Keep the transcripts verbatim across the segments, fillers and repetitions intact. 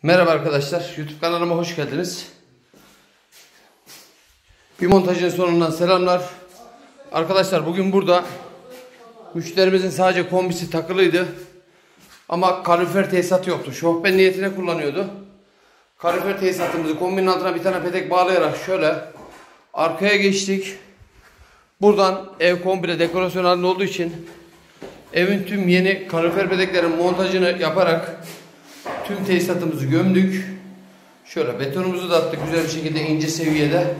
Merhaba arkadaşlar, YouTube kanalıma hoş geldiniz. Bir montajın sonundan selamlar. Arkadaşlar bugün burada müşterimizin sadece kombisi takılıydı. Ama kalorifer tesisatı yoktu. Şofben niyetine kullanıyordu. Kalorifer tesisatımızı kombinin altına bir tane petek bağlayarak şöyle arkaya geçtik. Buradan ev komple dekorasyon halinde olduğu için evin tüm yeni kalorifer pedeklerin montajını yaparak tüm tesisatımızı gömdük. Şöyle betonumuzu da attık güzel bir şekilde ince seviyede.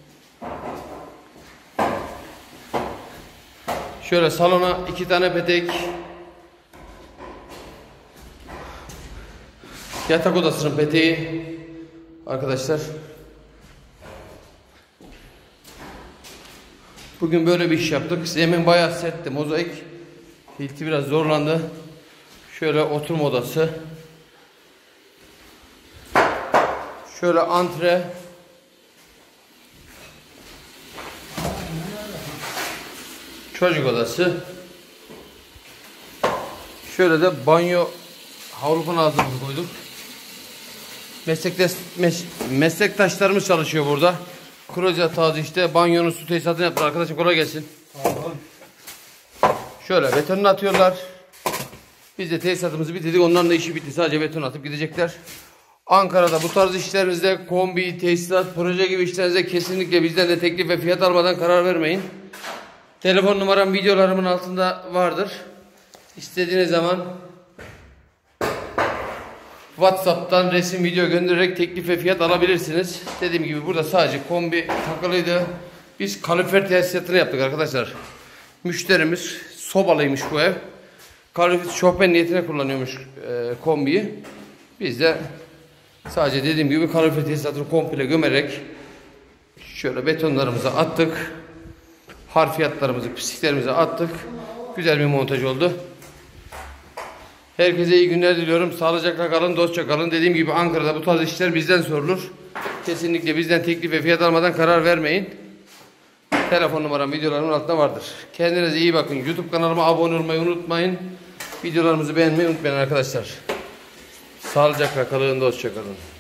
Şöyle salona iki tane petek, yatak odasının peteği arkadaşlar. Bugün böyle bir iş yaptık. Zemin bayağı sertti, mozaik. Hilti biraz zorlandı. Şöyle oturma odası. Şöyle antre. Çocuk odası. Şöyle de banyo havlu ağzımızı koyduk. Meslektaş, mes, meslektaşlarımız çalışıyor burada. Klozet tarzı işte banyonun su tesisatını yaptılar. Arkadaşım kolay gelsin. Tamam. Şöyle betonunu atıyorlar. Biz de tesisatımızı bitirdik. Onların da işi bitti. Sadece beton atıp gidecekler. Ankara'da bu tarz işlerinizde kombi, tesisat, proje gibi işlerinizde kesinlikle bizden de teklif ve fiyat almadan karar vermeyin. Telefon numaram videolarımın altında vardır. İstediğiniz zaman WhatsApp'tan resim video göndererek teklif ve fiyat alabilirsiniz. Dediğim gibi burada sadece kombi takılıydı. Biz kalorifer tesisatını yaptık arkadaşlar. Müşterimiz sobalıymış bu ev. Kalorifer şofben niyetine kullanıyormuş e, kombiyi. Biz de sadece dediğim gibi kalorifer tesisatını komple gömerek şöyle betonlarımızı attık. Harfiyatlarımızı, pisliklerimizi attık. Güzel bir montaj oldu. Herkese iyi günler diliyorum. Sağlıcakla kalın, dostça kalın. Dediğim gibi Ankara'da bu tarz işler bizden sorulur. Kesinlikle bizden teklif ve fiyat almadan karar vermeyin. Telefon numaram videolarımın altında vardır. Kendinize iyi bakın. YouTube kanalıma abone olmayı unutmayın. Videolarımızı beğenmeyi unutmayın arkadaşlar. Sağlıcakla kalın, dostça kalın.